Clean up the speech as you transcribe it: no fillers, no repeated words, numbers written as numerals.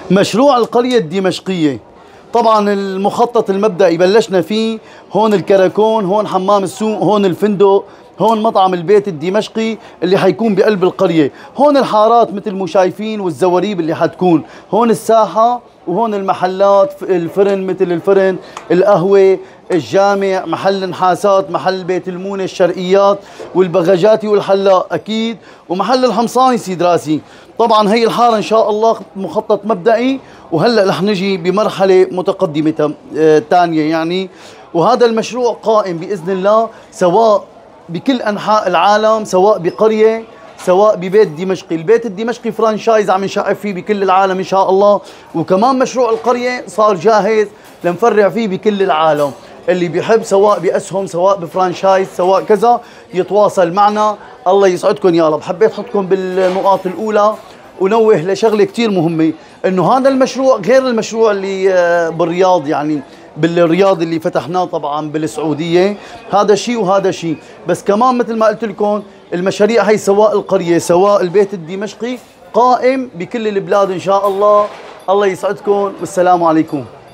مشروع القرية الدمشقية، طبعا المخطط المبدئي بلشنا فيه. هون الكراكون، هون حمام السوق، هون الفندق، هون مطعم البيت الدمشقي اللي حيكون بقلب القرية. هون الحارات مثل ما شايفين والزواريب اللي حتكون. هون الساحة، وهون المحلات، الفرن مثل الفرن، القهوة، الجامع، محل نحاسات، محل بيت المونة، الشرقيات والبغاجاتي والحلاق أكيد، ومحل الحمصاني سيد راسي. طبعا هي الحارة إن شاء الله مخطط مبدئي، وهلأ رح نجي بمرحلة متقدمة تانية يعني. وهذا المشروع قائم بإذن الله سواء بكل أنحاء العالم، سواء بقرية، سواء ببيت دمشقي. البيت الدمشقي فرانشايز عم نشقف فيه بكل العالم إن شاء الله، وكمان مشروع القرية صار جاهز لنفرع فيه بكل العالم. اللي بيحب سواء بأسهم، سواء بفرانشايز، سواء كذا، يتواصل معنا. الله يسعدكم يا رب. حبيت أحطكم بالنقاط الأولى ونوه لشغلة كتير مهمة، إنه هذا المشروع غير المشروع اللي بالرياض، يعني بالرياض اللي فتحناه طبعا بالسعودية. هذا شيء وهذا شيء، بس كمان مثل ما قلت لكم المشاريع هي سواء القرية سواء البيت الدمشقي قائم بكل البلاد إن شاء الله. الله يسعدكم والسلام عليكم.